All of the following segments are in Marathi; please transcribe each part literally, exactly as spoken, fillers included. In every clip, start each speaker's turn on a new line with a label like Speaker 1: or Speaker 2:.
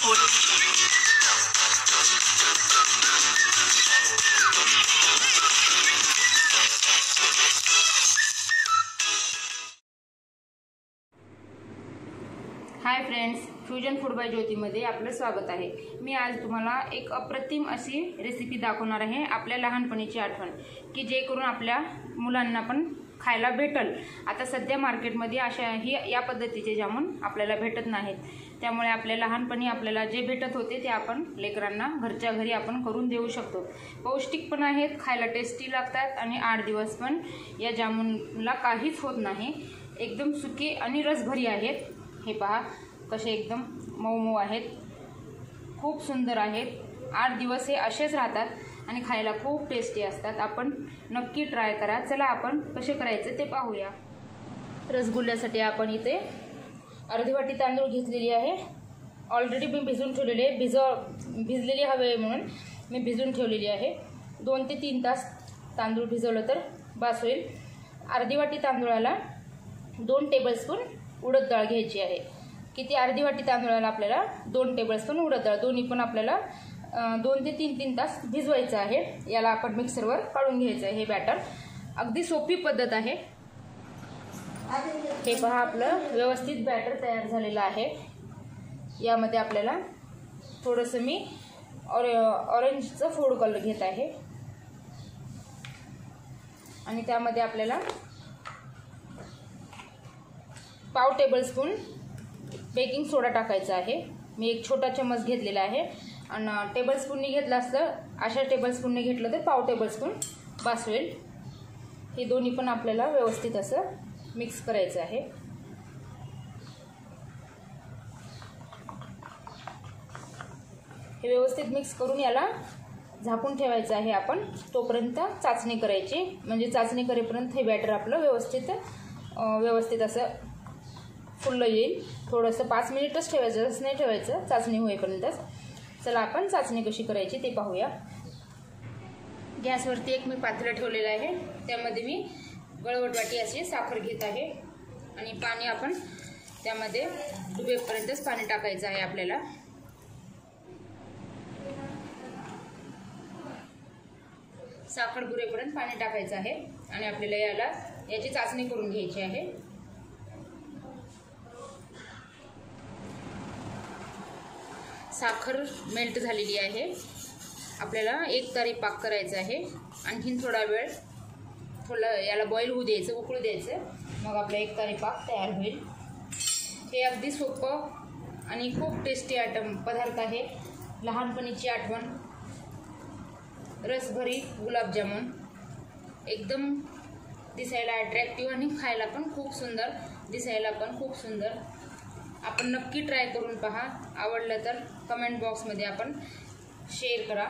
Speaker 1: High friends, fusion food by ज्योतीमध्ये आपलं स्वागत आहे। मी आज तुम्हाला एक अप्रतिम अशी रेसिपी दाखवणार आहे, आपल्या लहानपणीची आठवण, की जे करून आपल्या मुलांना पण खायला भेटल। आता सध्या मार्केटमध्ये अशा ही या पद्धतीचे जामुन आपल्याला भेटत नाहीत, त्यामुळे आपल्या लहानपणी आपल्याला जे भेटत होते ते आपण लेकरांना घरच्या घरी आपण करून देऊ शकतो। पौष्टिक पण आहेत, खायला टेस्टी लागतात आणि आठ दिवस पण या जामुनला काहीच होत नाही। एकदम सुके आणि रसभरी आहेत। हे पहा कसे एकदम मऊ मऊ आहेत, खूप सुंदर आहेत। आठ दिवस हे असेच राहतात आणि खायला खूप टेस्टी असतात। आपण नक्की ट्राय करा। चला आपण कसे करायचे ते पाहूया। रसगुल्ल्यासाठी आपण इथे अर्धी वाटी तांदूळ घेतलेली आहे। ऑलरेडी मी भिजवून ठेवलेली आहे, भिजव भिजलेली हवे म्हणून मी भिजवून ठेवलेली आहे। दोन ते तीन तास तांदूळ भिजवलं तर बस होईल। अर्धी वाटी तांदूळाला दोन टेबलस्पून उडद डाळ घ्यायची आहे। किती अर्धी वाटी तांदूळाला आपल्याला दोन टेबलस्पून उडद डाळ, दोन्ही पण आपल्याला दोन ते तीन तीन तास भिजवायचं आहे। याला आपण मिक्सरवर काढून घ्यायचं आहे। हे बॅटर अगदी सोपी पद्धत आहे। हे पहा आपलं व्यवस्थित बॅटर तयार झालेलं आहे। यामध्ये आपल्याला थोडंसं मी ऑर ऑरेंजचं फूड कलर घेत आहे आणि त्यामध्ये आपल्याला पाव टेबलस्पून बेकिंग सोडा टाकायचा आहे। मी एक छोटा चम्मच घेतलेला आहे आणि टेबलस्पूननी घेतला असतं, अशा टेबलस्पूनने घेतलं तर पाव टेबलस्पून बस होईल। हे दोन्ही पण आपल्याला व्यवस्थित असं मिक्स करायचं आहे। हे व्यवस्थित मिक्स करून याला झाकून ठेवायचं आहे आपण। तोपर्यंत चाचणी करायची, म्हणजे चाचणी करेपर्यंत हे बॅटर आपलं व्यवस्थित व्यवस्थित असं फुललं येईल। थोडंसं पाच मिनिटच ठेवायचं, असं नाही ठेवायचं, चाचणी होईपर्यंतच। चला आपण चाचणी कशी करायची ते पाहूया। गॅसवरती एक मी पातेलं ठेवलेलं आहे, त्यामध्ये मी गळवट वाटी अशी साखर घेत आहे आणि पाणी आपण त्यामध्ये डुबेपर्यंतच पाणी टाकायचं आहे आपल्याला। साखर बुरेपर्यंत पाणी टाकायचं आहे आणि आपल्याला याला याची चाचणी करून घ्यायची आहे। साखर मेल्ट झालेली आहे। आपल्याला एक तारी पाक करायचा आहे। आणखीन थोडा वेळ थोडं याला बॉईल होऊ द्यायचं, उकळू द्यायचं, मग आपला एक तारी पाक तयार होईल। हे अगदी सोपं आणि खूप टेस्टी आयटम पदार्थ आहे। लहानपणीची आठवण, रसभरी गुलाबजामुन, एकदम दिसायला अट्रॅक्टिव्ह आणि खायला पण खूप सुंदर, दिसायला पण खूप सुंदर। आपण नक्की ट्राय करून पहा। आवडलं तर कमेंट बॉक्समध्ये आपण शेअर करा।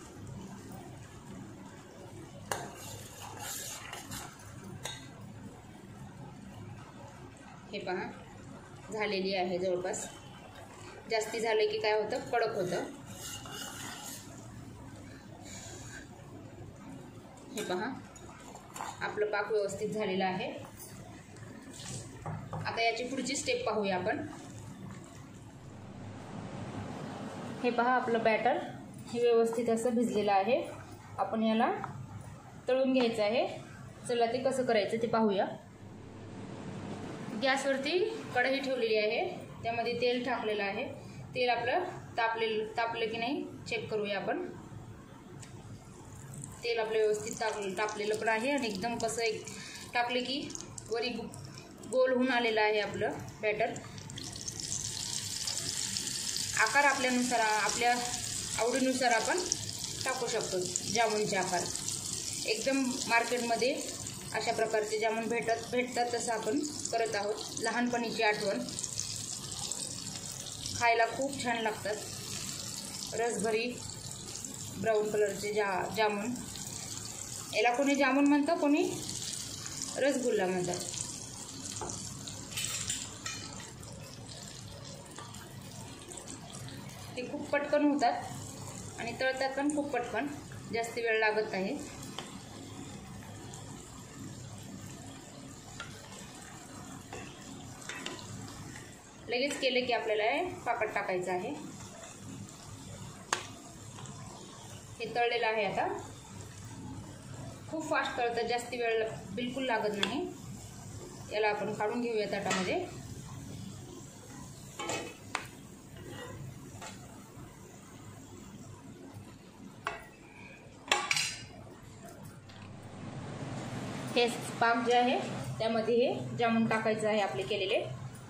Speaker 1: हे पहा झालेली आहे जवळपास। जास्ती झाले की काय होतं, कडक होतं। हे पहा आपलं पाक व्यवस्थित झालेलं आहे। आता याची पुढची स्टेप पाहूया आपण। हे पहा आपलं बॅटर हे व्यवस्थित असं भिजलेलं आहे। आपण याला तळून घ्यायचं आहे। चला ते कसं करायचं ते पाहूया। गॅसवरती कढई ठेवलेली आहे, त्यामध्ये तेल टाकलेलं आहे। तेल आपलं तापलेलं तापलं की नाही चेक करूया आपण। तेल आपलं व्यवस्थित तापलं तापलेलं पण आहे आणि एकदम कसं एक टाकले की वरी गोल होऊन आलेलं आहे आपलं बॅटर। आकार आपल्यानुसार आपल्या आवडीनुसार आपण टाकू शकतो जामुनचे आकार। एकदम मार्केटमध्ये अशा प्रकारचे जामुन भेटत भेटतात तसं आपण करत आहोत। लहानपणीची आठवण, खायला खूप छान लागतात। रसभरी ब्राऊन कलरचे जा जामुन, याला कोणी जामुन म्हणतं, कोणी रसगुल्ला म्हणतात। ते खूप पटकन होतात आणि तळतात पण खूप पटकन, जास्त वेळ लागत नाही। लगेच केले की आपल्याला पाकात टाकायचं आहे। हे तळलेलं आहे आता. खूप फास्ट तळतं, जास्त वेळ बिलकुल लागत नाही. याला आपण काढून घेऊया ताटामध्ये. हे पाक जे आहे त्यामध्ये हे जामून टाकायचं आहे आपले केलेले.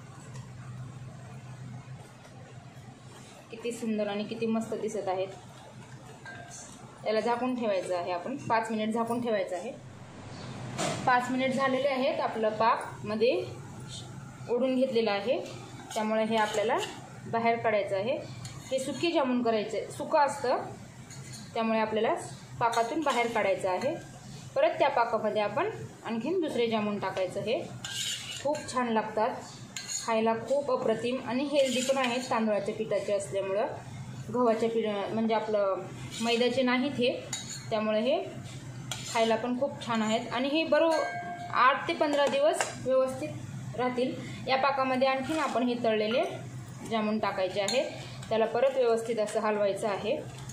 Speaker 1: किती सुंदर आणि किती मस्त दिसत आहेत. याला झाकून ठेवायचं आहे आपण. पाच मिनिट झाकून ठेवायचं आहे. पाच मिनिट झालेले आहेत. आपलं पाक मध्ये ओढून घेतलेलं आहे, त्यामुळे हे आपल्याला बाहेर काढायचं आहे. हे सुके जामून करायचे, सुकं असतं त्यामुळे आपल्याला पाकातून बाहेर काढायचं आहे. परत त्या पाकामध्ये आपण आणखीन दुसरे जामून टाकायचं. हे खूप छान लागतात खायला, खूप अप्रतिम आणि हेल्दी पण आहेत. तांदूळाच्या पिठाचे असल्यामुळं, गव्हाच्या पीठ म्हणजे आपलं मैद्याचे नाहीत हे, त्यामुळे हे खायला पण खूप छान आहेत. आणि हे बरोबर आठ ते पंधरा दिवस व्यवस्थित राहतील. या पाकामध्ये आणखीन आपण हे तळलेले जामून टाकायचे आहे. त्याला परत व्यवस्थित असं हलवायचं आहे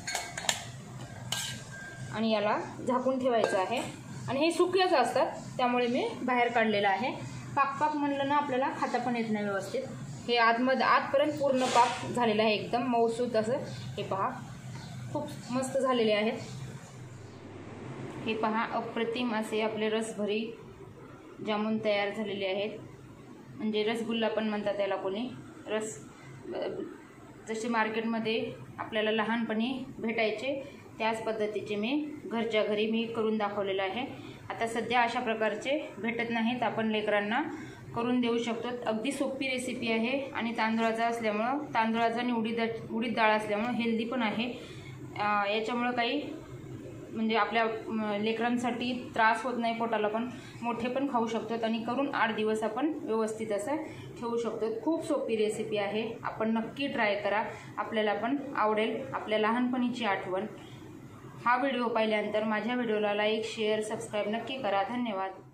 Speaker 1: आणि याला झाकून ठेवायचं आहे. आणि हे सुकेच असतात त्यामुळे मी बाहेर काढलेलं आहे. पाक पाक म्हणलं ना आपल्याला खाता पण येत नाही व्यवस्थित. हे आतमध्ये आतपर्यंत पूर्ण पाक झालेलं आहे, एकदम मऊसूत असं. हे पहा, खूप मस्त झालेले आहेत. हे पहा, अप्रतिम असे आपले रसभरी जामून तयार झालेले आहेत. म्हणजे रसगुल्ला पण म्हणतात त्याला कोणी. रस जसे मार्केटमध्ये आपल्याला लहानपणी भेटायचे त्याच पद्धतीचे मी घरच्या घरी मी करून दाखवलेलं आहे. आता सध्या अशा प्रकारचे भेटत नाहीत, आपण लेकरांना करून देऊ शकतो. अगदी सोपी रेसिपी आहे आणि तांदूळाचा असल्यामुळं, तांदूळाचा आणि उडीद उडीद डाळ असल्यामुळं हेल्दी पण आहे. याच्यामुळं काही म्हणजे आपल्या लेकरांसाठी त्रास होत नाही, पोटाला पण. मोठे पण खाऊ शकतात आणि करून आठ दिवस आपण व्यवस्थित असं ठेवू शकतो. खूप सोपी रेसिपी आहे, आपण नक्की ट्राय करा, आपल्याला पण आवडेल. आपल्या लहानपणीची आठवण. हा व्हिडिओ पाहिल्यानंतर माझ्या व्हिडिओला लाईक, शेअर, सबस्क्राईब नक्की करा. धन्यवाद.